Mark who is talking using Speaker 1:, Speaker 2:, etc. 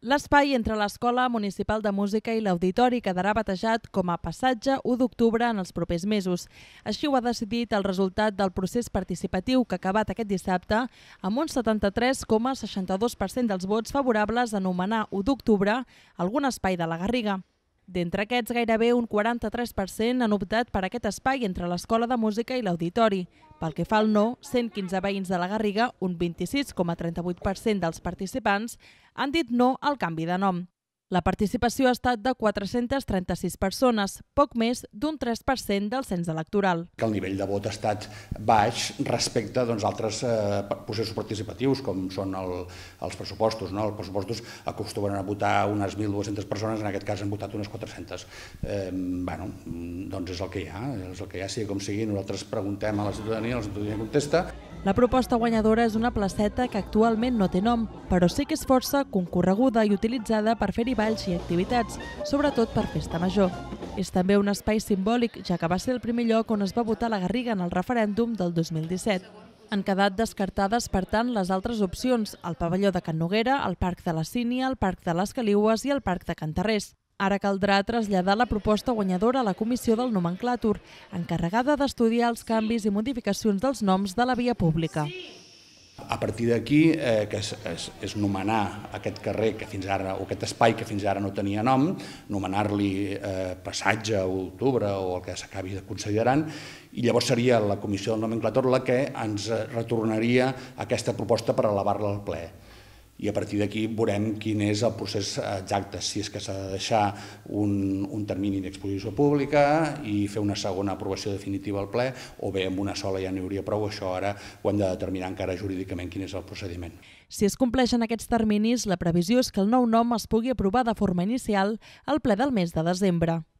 Speaker 1: L'espai entre l'Escola Municipal de Música i l'Auditori quedarà batejat com a Passatge 1 d'octubre en els propers mesos. Així ho ha decidit el resultat del procés participatiu que ha acabat aquest dissabte amb un 73,62% dels vots favorables a anomenar 1 d'octubre algun espai de la Garriga. D'entre aquests, gairebé un 43% han optat per aquest espai entre l'Escola de Música i l'Auditori. Pel que fa al no, 115 veïns de la Garriga, un 26,38% dels participants, han dit no al canvi de nom. La participació ha estat de 436 persones, poc més d'un 3% del cens electoral.
Speaker 2: El nivell de vot ha estat baix respecte a altres processos participatius, com són els pressupostos. Els pressupostos acostumen a votar unes 1.200 persones, en aquest cas han votat unes 400. Doncs és el que hi ha, sigui com sigui. Nosaltres preguntem a la ciutadania contesta.
Speaker 1: La proposta guanyadora és una placeta que actualment no té nom, però sí que és força concorreguda i utilitzada per fer-hi balls i activitats, sobretot per festa major. És també un espai simbòlic, ja que va ser el primer lloc on es va votar la Garriga en el referèndum del 2017. Han quedat descartades, per tant, les altres opcions, el pavelló de Can Noguera, el Parc de la Sínia, el Parc de les Caliues i el Parc de Can Tarrés. Ara caldrà traslladar la proposta guanyadora a la Comissió del Nomenclàtor, encarregada d'estudiar els canvis i modificacions dels noms de la via pública.
Speaker 2: A partir d'aquí, que és nomenar aquest carrer que fins ara, o aquest espai que fins ara no tenia nom, nomenar-li Passatge 1 d'octubre o el que s'acabi considerant, i llavors seria la Comissió del Nomenclàtor la que ens retornaria aquesta proposta per elevar-la al ple. I a partir d'aquí veurem quin és el procés exacte, si és que s'ha de deixar un termini d'exposició pública i fer una segona aprovació definitiva al ple, o bé amb una sola ja n'hi hauria prou. Això ara ho hem de determinar encara jurídicament quin és el procediment.
Speaker 1: Si es compleixen aquests terminis, la previsió és que el nou nom es pugui aprovar de forma inicial al ple del mes de desembre.